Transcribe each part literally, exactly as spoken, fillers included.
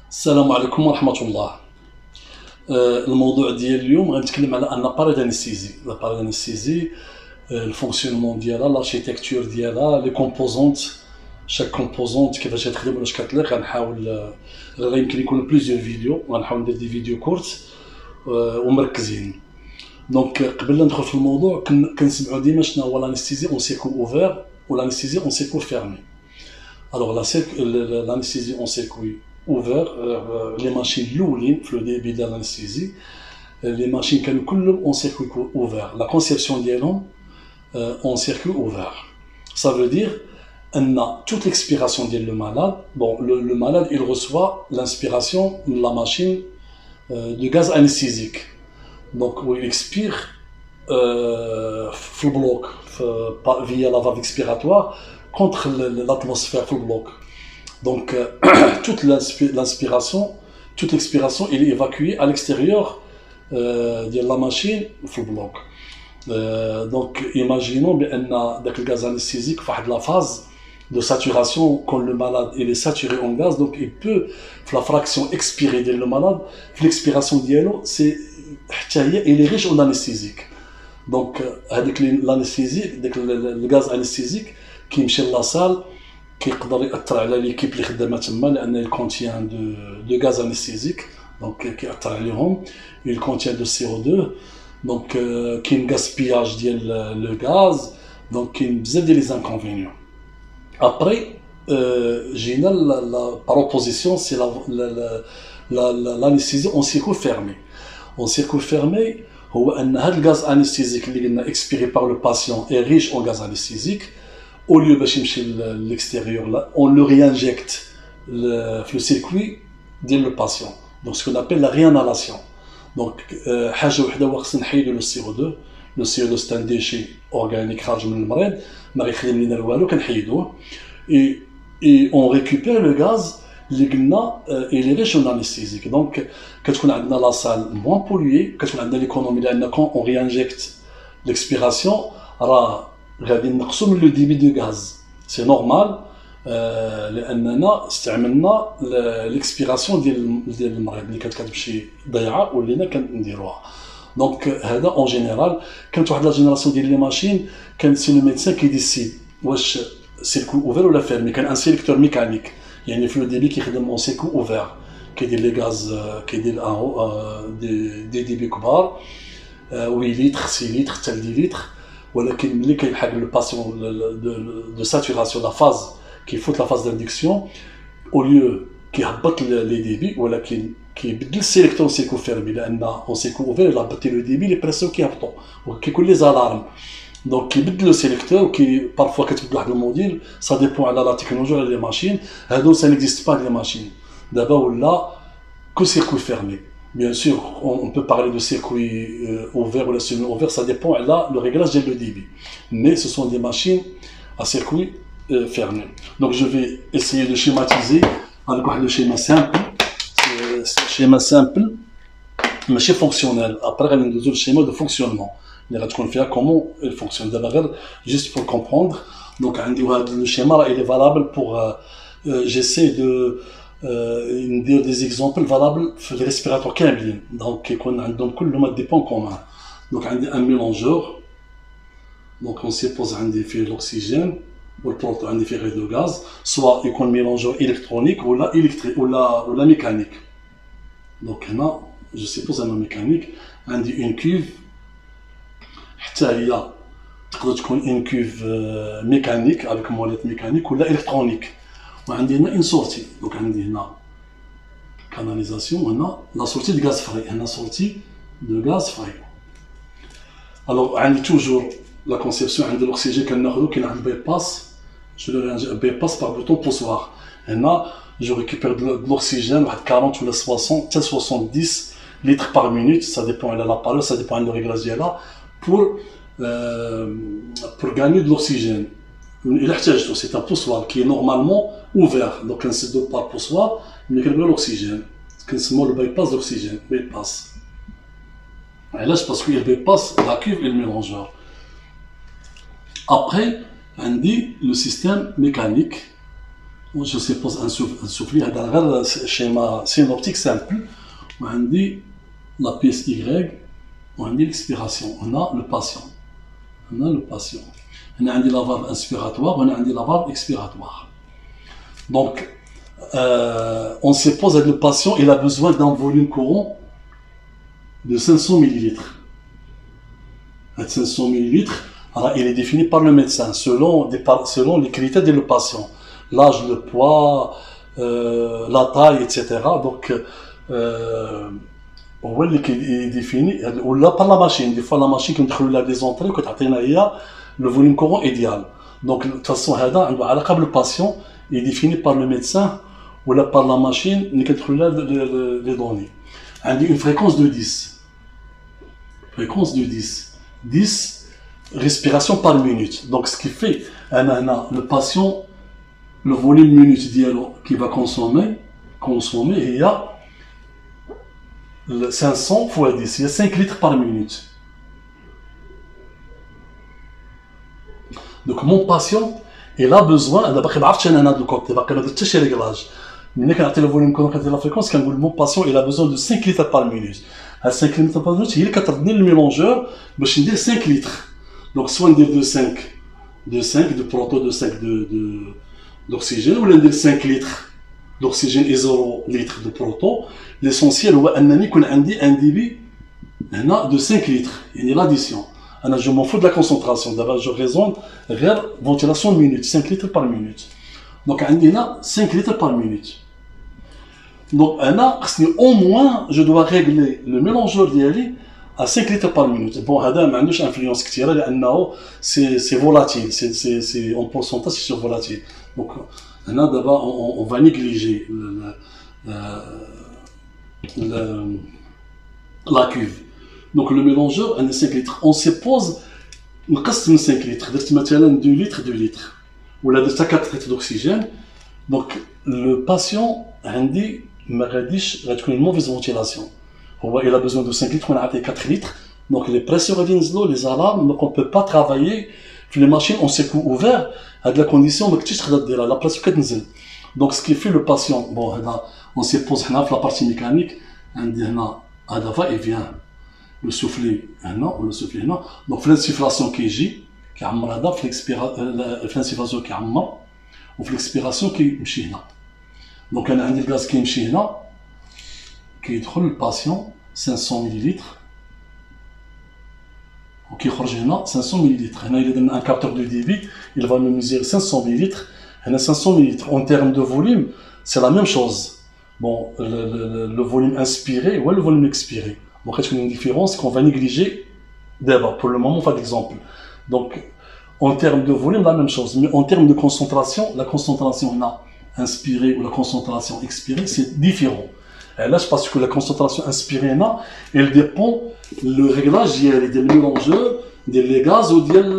السلام عليكم ورحمة الله. آه، الموضوع ديال اليوم غنتكلم على ان لاباريل انستيزي لاباريل انستيزي الفونكسيونمون ديالها، لاركيتكتور ديالها، لي كومبوزونت، شاك كومبوزونت كيفاش تخدم ولاش كتطلق. غنحاول آه، يمكن يكونوا بليزيور فيديو، غنحاول ندير دي فيديو كورت آه، ومركزين. دونك قبل لا ندخل في الموضوع كنسمعوا ديما شنو هو لانستيزي اون سيركو اوفير و لانستيزي اون سيركو فيرمي. الوغ لانستيزي اون سيركوي اوفر، لي ماشين الاولين في لو ديبي ديال الانستيزي لي ماشين كانوا كلهم اون سيركوي اوفر. لا كونسيبسيون ديالهم اون سيركوي اوفر، ça veut dire ان toute l'expiration ديال لو malade, bon le, le malade il reçoit l'inspiration de la machine euh, de gaz anesthésique, donc où il expire euh, في البلوك via la valve expiratoire contre l'atmosphère في البلوك. Donc, euh, toute l'inspiration, toute l'expiration, il est évacué à l'extérieur euh, de la machine, في البلوك. Euh, donc, imaginons بأن داك الغاز anesthésique في la phase de saturation, quand le malade il est saturé en gaz, donc il peut, la fraction expirée de le malade, l'expiration ديالو c'est حتى هي il est riche en anesthésique. Donc, هذيك l'anesthésie, داك الغاز anesthésique كيمشي لاصال كيقدر ياثر على ليكيب اللي خدامه تما، لان il contient de de gaz anesthésique, donc كيأثر عليهم. il contient de C O deux, donc كاين gaspillage ديال لو غاز، donc كاين بزاف ديال لي انكونفينيون. après جينا la proposition, c'est la l'anesthésie en circuit fermé. en circuit fermé هو ان هذا الغاز انستيزيك اللي قلنا expiré par le patient est riche en gaz anesthésique. Au lieu de l'extérieur, on le réinjecte le, le circuit de le patient. Donc, ce qu'on appelle la réinhalation. Donc, euh, le C O deux. Le C O deux, c'est un déchet organique et, et on récupère le gaz, euh, et les riches en anesthésique. Donc, quand on a la salle moins polluée, quand on a l'économie, quand on réinjecte l'expiration, غادي نقصوا من لو ديبي دو غاز. سي نورمال لاننا استعملنا ليكسبيراسيون ديال ديال المريض اللي كانت كتمشي ضيعه ولينا كنديروها. دونك هذا اون جينيرال. كانت واحد لا جينيراسيون ديال لي ماشين كان سي لو ميدسان كي ديسيد واش سيركو اوفر ولا فيرمي. كان ان سيليكتور ميكانيك، يعني في لو ديبي كيخدم اون سيركو اوفر، كيدير لي غاز، كيدير ان دي دي ديبي كبار ثمانية لتر ستة لتر حتى عشرة لتر. ولكن ملي كيلحق لو باسيون دو ساتوراسيون لا فاز كيفوت لا فاز داندكسيون، او ليو كيهبط لي ديبي ولكن كيبدل السيليكتور سيركو فيرمي، لان اون سيركو اوفير الا هبطتي لو ديبي لي بريسيون كيهبطوا وكيكون لي زالارم. دونك كيبدل لو سيليكتور وكي بارفوا كتبدل واحد الموديل، سا ديبون على لا تكنولوجي على لي ماشين. هادو سا نيكزيست با لي ماشين دابا ولا كو سيركو فيرمي. Bien sûr, on peut parler de circuit euh, ouvert ou de semi-ouvert, ça dépend là le réglage de le débit. Mais ce sont des machines à circuit euh, fermé. Donc je vais essayer de schématiser avec le schéma simple, schéma simple, mais chez fonctionnel. Après, on a le schéma de fonctionnement. On va faire comment il fonctionne. D'abord, juste pour comprendre. Donc le schéma il est valable pour. Euh, euh, j'essaie de ندير دي زيكزامبل فالابل في لي ريسبيراتور كاملين، دونك يكون عندهم كلهم دي بون كومان. دونك عندي ان ميلونجور، دونك اون سيبوز عندي فيه الاكسجين والبروتون، عندي فيه غير دو غاز، سوا يكون ميلونجور الكترونيك ولا الكتريك ولا ولا ميكانيك. دونك هنا جو سيبوز انا ميكانيك، عندي اون كيوف حتى هي تقدر تكون اون كيوف ميكانيك افيك موليت ميكانيك ولا الكترونيك. وعندي هنا ان سورتي، دونك عندي هنا كاناليزاسيون وهنا لا سورتي دو غاز فري، هنا سورتي دو غاز فري. الوغ عندي توجور لا كونسيبسيون، عندي الاكسجين كناخذو كاين واحد البي باس، جو لو بي باس بار بوطون بوسوار. هنا جو ريكوبير دو لوكسيجين واحد أربعين ولا سبعين حتى سبعين لتر بار مينوت، سا ديبون على لابارول، سا ديبون على لو ريغلاج ديالها، بور بور غاني دو لوكسيجين. Il احتاجته سي ان بوسوار كي نورمالمون اوفير، دونك كنسدو بار بوسوار ملي كنبغيو الاكسجين كنسموه لو باي باس دوكسيجين، باي باس. علاش؟ باسكو il bypass la cuve et le mélangeur. Après عندي لو سيستيم ميكانيك je suppose un soufflet, un schéma synoptique simple. On dit la pièce Y, on dit l'expiration. On a le patient. On a le patient. On a la valve inspiratoire, on a la valve expiratoire. Donc, euh, on suppose que le patient il a besoin d'un volume courant de cinq cents millilitres. cinq cents millilitres, alors il est défini par le médecin selon, des, selon les critères du patient. L'âge, le poids, euh, la taille, et cetera. Donc, euh, هو اللي كيديفيني ولا par la machine. Des fois la machine كندخلوا لها des entrées وكتعطينا هي le volume courant idéal. Donc de toute façon هذا عنده علاقة بالباسيون est défini par le médecin ou là par la machine اللي كندخلوا لها les données. عندي une fréquence de dix. Fréquence de dix. dix respirations par minute. Donc ce qui fait أنا le patient le volume minute ديالو qui va consommer consommer هي cinq cents fois dix, il y a cinq litres par minute. Donc mon patient, il a besoin, d'abord il va avoir un côté, il va avoir des réglages. Mais quand on a le volume, quand on a la fréquence, mon patient, il a besoin de cinq litres par minute. À cinq litres par minute, il y a le mélangeur, je vais dire cinq litres. Donc soit on dit de cinq, de cinq, de proto, de cinq d'oxygène, ou on dit cinq litres d'oxygène et zéro litre de proto. L'essentiel هو انني يكون عندي un débit هنا de cinq litres يعني l'addition. انا je m'en fous de la concentration. D'abord je raisonne غير ventilation minute, cinq litres par minute. Donc عندي هنا cinq litres par minute. Donc انا خصني au moins je dois régler le mélangeur ديالي à cinq litres par minute. Bon هذا ما عندوش influence كثيره لانه c'est c'est volatile, c'est c'est c'est en pourcentage c'est volatile. Donc هنا d'abord on, on va négliger le, le, le, la cuve. Donc le mélangeur a cinq litres. On suppose نقصت من cinq litres, درت مثلا deux litres, deux litres. ولا درت quatre litres d'oxygène. Donc le patient عندي ما غاديش غتكون une mauvaise ventilation. هو il a besoin de cinq litres, on a عطيه quatre litres. Donc les pressions غادي ينزلوا, les alarmes, donc on peut pas travailler في les machines en circuit ouvert. À de la condition, la pression كتنزل. Donc ce qui fait le patient, bon, on suppose que la partie mécanique, هذا va et vient, le soufflet هنا ou le soufflet هنا. Donc l'insufflation كيجي كيعمر هذا في l'insufflation كيعمر وفي l'expiration كيمشي هنا. Donc انا عندي الغاز كيمشي هنا كيدخل الباسيون cinq cents millilitres وكيخرج هنا cinq cents millilitres. هنا إلا درنا un capteur de débit, il va nous mesurer cinq cents millilitres. هنا cinq cents millilitres. En termes de volume, c'est la même chose. Bon, le, le, le volume inspiré ou le volume expiré. Bon, il y a une différence qu'on va négliger d'abord. Pour le moment, on fait l'exemple. Donc, en termes de volume, la même chose. Mais en termes de concentration, la concentration on a inspirée ou la concentration expirée, c'est différent. Et là, parce que la concentration inspirée, là, elle dépend le réglage des mélangeurs, des gaz ou de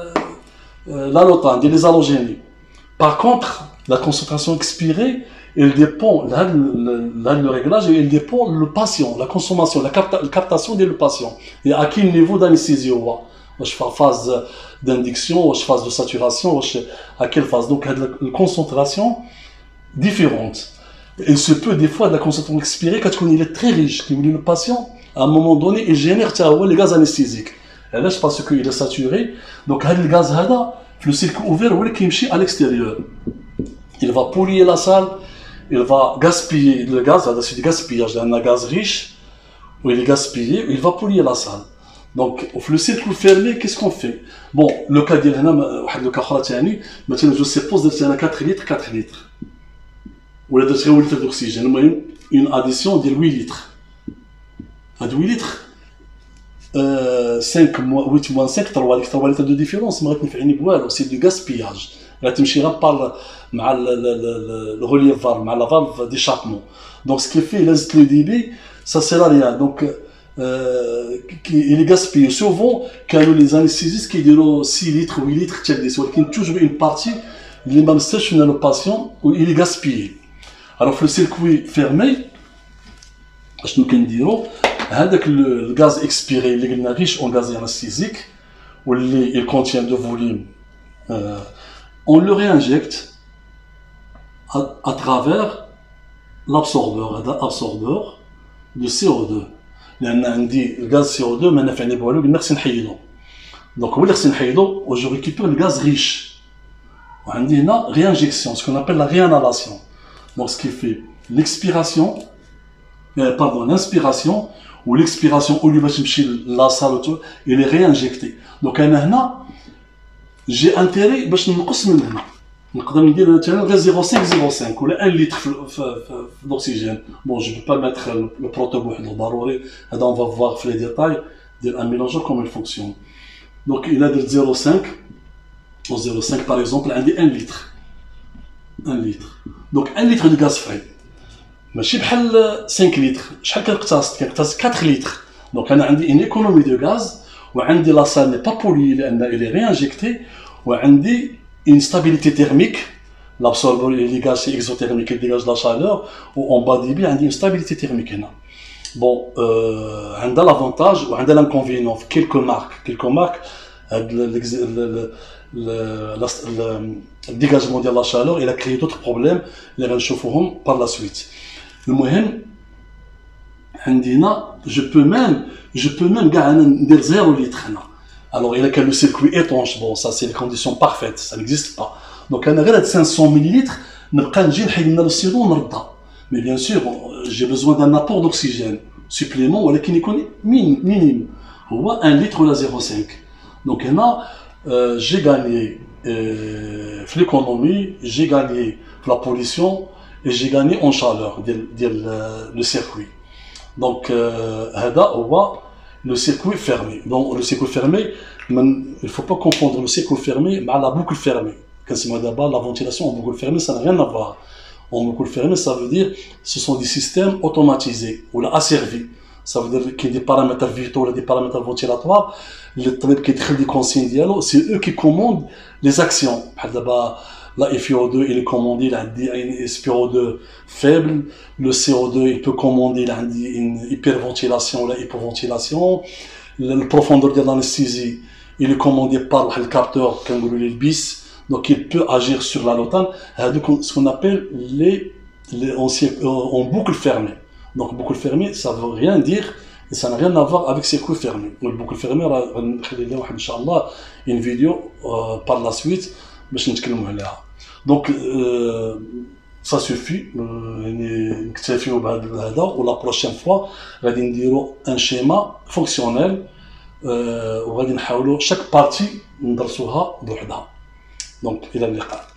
l'allotane, des halogènes. Par contre, la concentration expirée, elle dépend, là, le, là, le réglage, elle dépend le patient, la consommation, la, capta, la captation du patient. Et à quel niveau d'anesthésie on va. Je fais phase d'induction, je phase de saturation, à quelle phase. Donc, la concentration différente. Il se peut des fois de la concentration expirée quand il est très riche, qui le patient, à un moment donné, il génère les gaz anesthésiques. Et là, c'est parce qu'il est saturé. Donc, le gaz, le circuit ouvert, il va à l'extérieur. Il va polluer la salle, il va gaspiller le gaz, c'est du gaspillage, il y a un gaz riche, où il est gaspillé, il va polluer la salle. Donc, le circuit fermé, qu'est-ce qu'on fait? Bon, le cas de le cas maintenant, je suppose qu'il y a quatre litres, quatre litres. Ou là, huit litres d'oxygène, une addition de huit litres. À huit litres, euh, cinq, huit moins cinq, trois litres, trois litres de différence, c'est du gaspillage. Là, tu me par le, le, le, le relief valve, la valve d'échappement. Donc, ce qui fait le débit, ça sert à rien. Donc, euh, il est gaspillé. Souvent, quand les anesthésistes qui disent six litres, huit litres, il y a toujours une partie, les mêmes stages dans le patient où il est gaspillé. Alors, le circuit fermé, je ne peux dire, avec le gaz expiré, il est riche en gaz anesthésique, où il contient de volume, euh, on le réinjecte, à, à travers l'absorbeur, l'absorbeur de C O deux. لأن عندي الغاز C O deux ما نافعني بوالو قلنا خصني نحيدو. Donc هو اللي خصني نحيدو و je récupère le gaz riche. وعندي هنا réinjection, ce qu'on appelle la réinhalation. Donc ce qui fait l'expiration, euh, pardon, l'inspiration ou l'expiration au lieu de تمشي la salle tout, il est réinjecté. Donc انا هنا j'ai intérêt باش نقص من هنا. نقدر ندير مثلا غير زيرو فاصلة خمسة زيرو فاصلة ولا واحد لتر في الاكسجين. بون جو با mettre le proto بوحدو ضروري. هذا on va voir في les détails ديال un mélangeur comment il fonctionne. Donc il a de zéro virgule cinq au zéro virgule cinq par exemple عندي un litre. un litre. Donc un litre de gaz frais. ماشي بحال cinq litres. شحال كنقتص كنقتص quatre litres. Donc انا عندي une économie de gaz وعندي la salle n'est pas polluée لان elle est réinjectée وعندي une stabilité thermique. L'absorbeur il dégage c'est exothermique, il dégage la chaleur ou en bas débit عندي une stabilité thermique هنا. Bon, euh, عندها l'avantage وعندها l'inconvénient في quelques marques, quelques marques le dégagement de la chaleur il a créé d'autres problèmes اللي غنشوفوهم par la suite. المهم عندنا je peux même je peux même كاع ندير zéro litre هنا. Alors il a que le circuit étanche, bon ça c'est les conditions parfaites, ça n'existe pas. Donc انا غير cinq cents millilitres نبقى نجي نحيد لنا السيرو ونردها. Mais bien sûr j'ai besoin d'un apport d'oxygène supplément ولكن يكون minime. هو un litre ولا zéro virgule cinq. Donc هنا euh, j'ai gagné euh, في l'économie, j'ai gagné la pollution et j'ai gagné en chaleur ديال ديال le circuit. Donc هذا هو le circuit fermé. Donc le circuit fermé, il ne faut pas confondre le circuit fermé avec la boucle fermée. Quand c'est d'abord la ventilation en boucle fermée, ça n'a rien à voir. En boucle fermée, ça veut dire ce sont des systèmes automatisés ou asservis. Ça veut dire qu'il y a des paramètres vitaux ou des paramètres ventilatoires. Les tablettes qui traitent des consignes dialogue, c'est eux qui commandent les actions. D'abord, la F I O deux, il est commandé, il a une S P O deux faible. Le C O deux, il peut commander, il a une hyperventilation ou la hypoventilation. La profondeur de l'anesthésie, il est commandé par le capteur, comme vous le bis. Donc, il peut agir sur la lotane. Ce qu'on appelle les, les en, en boucle fermée. Donc, boucle fermée, ça ne veut rien dire. Et ça n'a rien à voir avec circuit fermé. Le boucle fermé, on va une vidéo euh, par la suite. Donc, euh, ça suffit. Ou la prochaine fois, on va dire un schéma fonctionnel. Euh, on va dire chaque partie, on va dire. Donc, il a le cas.